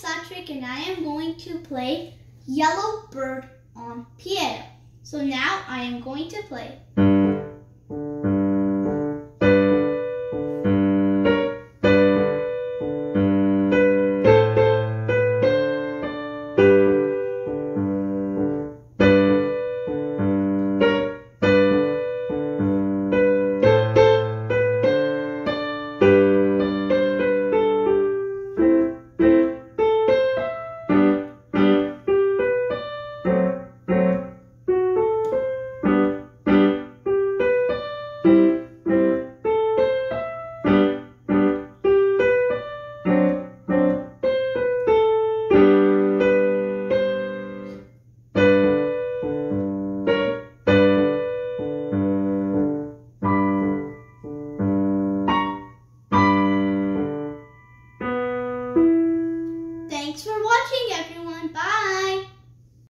Satvik and I am going to play Yellow Bird on piano. So now I am going to play. Thanks for watching, everyone. Bye.